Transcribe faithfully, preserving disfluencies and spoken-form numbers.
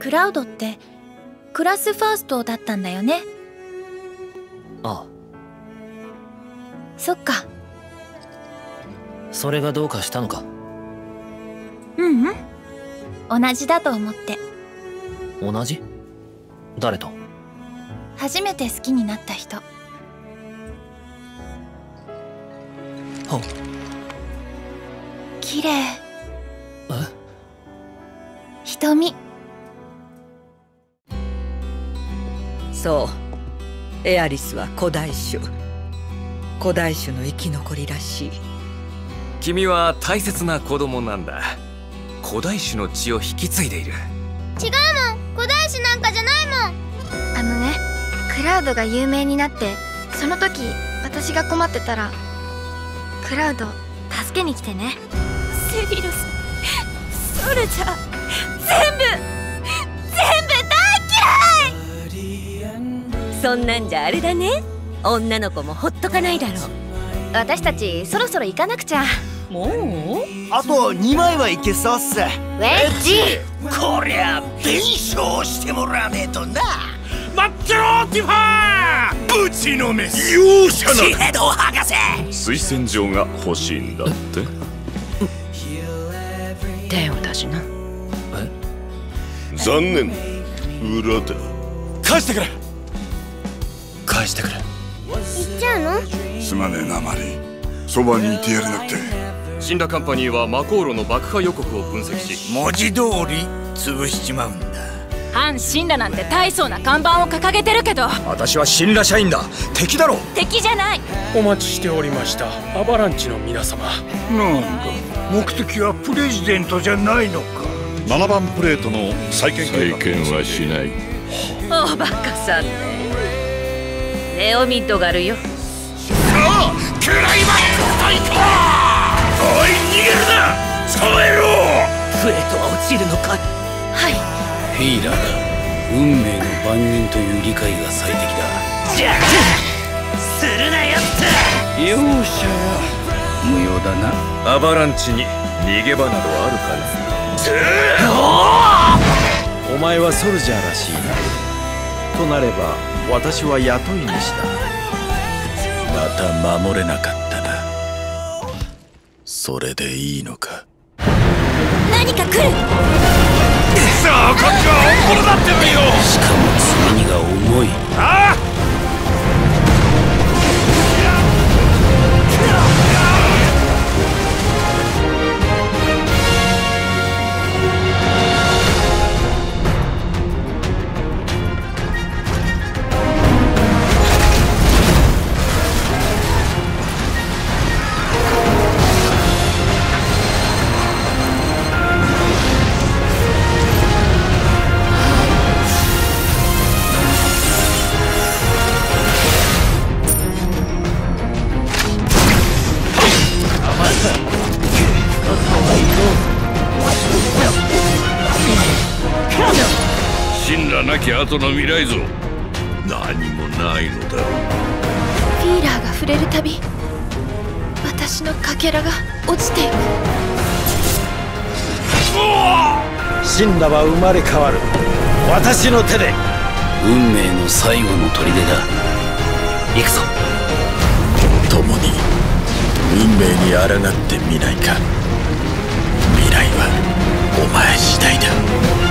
クラウドってクラスファーストだったんだよね。 ああ。 そっか。 それがどうかしたのか？ ううん、同じだと思って。 同じ？誰と？ 初めて好きになった人。 はっ。 綺麗。 え？ 瞳。 そう、エアリスは古代種。古代種の生き残りらしい。 君は大切な子供なんだ。古代種の血を引き継いでいる。 違うもん、古代種なんかじゃないもん。 あのね、クラウドが有名になって、その時私が困ってたらクラウド助けに来てね。 セフィロス、ソルジャー、全部全部大嫌い。 そんなんじゃあれだね、女の子もほっとかないだろう。 私たちそろそろ行かなくちゃ。 もうあとにまいはいけそうっす。ウェッジ、 こりゃ弁償してもらわねえとな。 待ってろティファー、ぶちのめす容赦なく。シヘド博士、 推薦状が欲しいんだって。 手を出しな。 え？残念、裏だ。 返してくれ。 返してくれ。 行っちゃうの？ すまねえなマリー、そばにいてやれなくて。 シンラカンパニーは魔航路の爆破予告を分析し、 文字通り潰しちまうんだ。 反シンラなんて大層な看板を掲げてるけど、 私はシンラ社員だ。敵だろ。 敵じゃない。 お待ちしておりました、アバランチの皆様。 なんだ、目的はプレジデントじゃないのか。 ななばんプレートの再建計画。 再建はしない。 おバカさんね。ネオミッドがあるよ。 ああ、クライマックスと行こう。おい、逃げるな。捕まえろ。 プレートは落ちるのか。はい。 フィーラーだ。運命の番人という理解が最適だ。 じゃあするなよって。 容赦は無用だな。 アバランチに逃げ場などあるかお前はソルジャーらしいな。となれば私は雇い主だ。 また守れなかったな。それでいいのか。 何か来る。 さあ、こっちは本物だってるよ。 しかも積み荷が重い。 ああ、 死んだなき後の未来像、何もないのだろう。 フィーラーが触れるたび、私のかけらが落ちていく。 シンラは生まれ変わる。私の手で。 運命の最後の砦だ。行くぞ。共に運命に抗ってみないか。未来はお前次第だ。